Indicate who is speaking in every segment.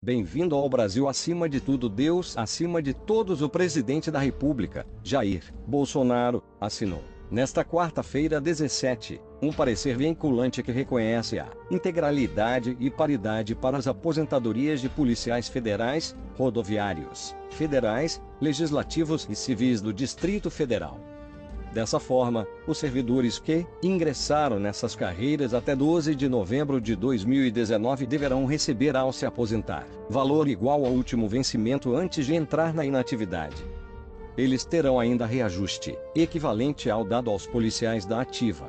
Speaker 1: Bem-vindo ao Brasil. Acima de tudo, Deus acima de todos. O presidente da República, Jair Bolsonaro, assinou, nesta quarta-feira 17, um parecer vinculante que reconhece a integralidade e paridade para as aposentadorias de policiais federais, rodoviários, federais, legislativos e civis do Distrito Federal. Dessa forma, os servidores que ingressaram nessas carreiras até 12 de novembro de 2019 deverão receber, ao se aposentar, valor igual ao último vencimento antes de entrar na inatividade. Eles terão ainda reajuste, equivalente ao dado aos policiais da ativa.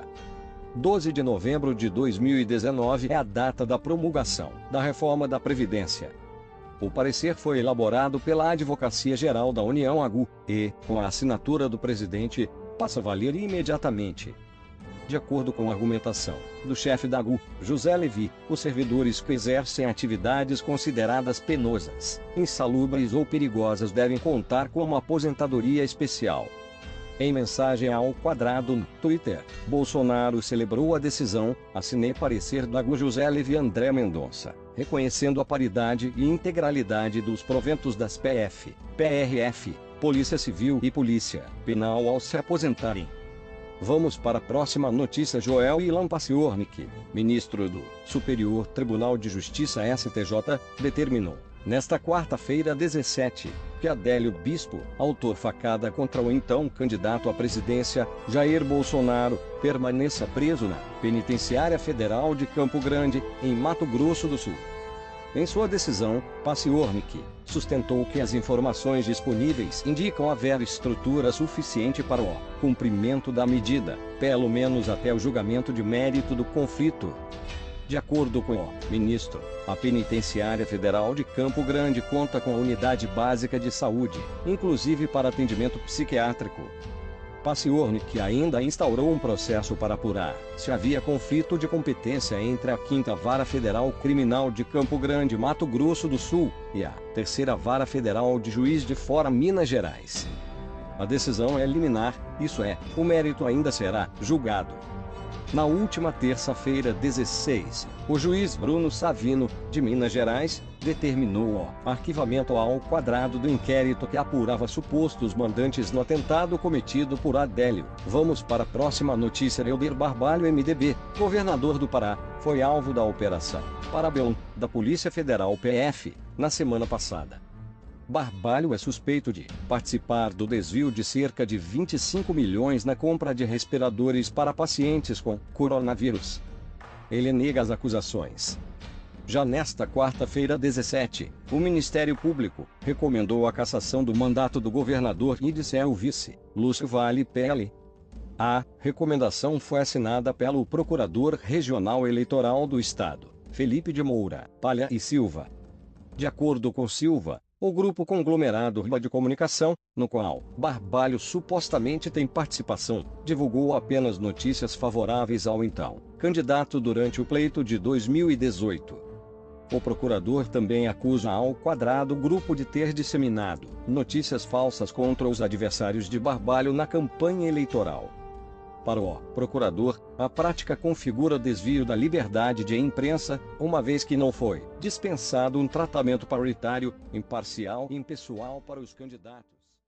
Speaker 1: 12 de novembro de 2019 é a data da promulgação da reforma da Previdência. O parecer foi elaborado pela Advocacia Geral da União (AGU) e, com a assinatura do presidente, passa a valer imediatamente. De acordo com a argumentação do chefe da AGU, José Levi, os servidores que exercem atividades consideradas penosas, insalubres ou perigosas devem contar com uma aposentadoria especial. Em mensagem ao Quadrado no Twitter, Bolsonaro celebrou a decisão. Assinei parecer da AGU José Levi André Mendonça, reconhecendo a paridade e integralidade dos proventos das PF, PRF, Polícia Civil e Polícia Penal ao se aposentarem. Vamos para a próxima notícia. Joel Ilan Paciornik, ministro do Superior Tribunal de Justiça STJ, determinou, nesta quarta-feira 17, que Adélio Bispo, autor facada contra o então candidato à presidência, Jair Bolsonaro, permaneça preso na Penitenciária Federal de Campo Grande, em Mato Grosso do Sul. Em sua decisão, Paciornik sustentou que as informações disponíveis indicam haver estrutura suficiente para o cumprimento da medida, pelo menos até o julgamento de mérito do conflito. De acordo com o ministro, a Penitenciária Federal de Campo Grande conta com a unidade básica de saúde, inclusive para atendimento psiquiátrico. Paciornik ainda instaurou um processo para apurar se havia conflito de competência entre a 5ª Vara Federal Criminal de Campo Grande, Mato Grosso do Sul, e a 3ª Vara Federal de Juiz de Fora, Minas Gerais. A decisão é liminar, isso é, o mérito ainda será julgado. Na última terça-feira 16, o juiz Bruno Savino, de Minas Gerais, determinou o arquivamento ao quadrado do inquérito que apurava supostos mandantes no atentado cometido por Adélio. Vamos para a próxima notícia. Helder Barbalho, MDB, governador do Pará, foi alvo da Operação Parabellum, da Polícia Federal PF, na semana passada. Barbalho é suspeito de participar do desvio de cerca de 25 milhões na compra de respiradores para pacientes com coronavírus. Ele nega as acusações. Já nesta quarta-feira 17, o Ministério Público recomendou a cassação do mandato do governador e de seu vice, Lúcio Vale Pelle. A recomendação foi assinada pelo Procurador Regional Eleitoral do Estado, Felipe de Moura Palha e Silva. De acordo com Silva, o grupo conglomerado de comunicação, no qual Barbalho supostamente tem participação, divulgou apenas notícias favoráveis ao então candidato durante o pleito de 2018. O procurador também acusa ao quadrado grupo de ter disseminado notícias falsas contra os adversários de Barbalho na campanha eleitoral. Para o procurador, a prática configura desvio da liberdade de imprensa, uma vez que não foi dispensado um tratamento paritário, imparcial e impessoal para os candidatos.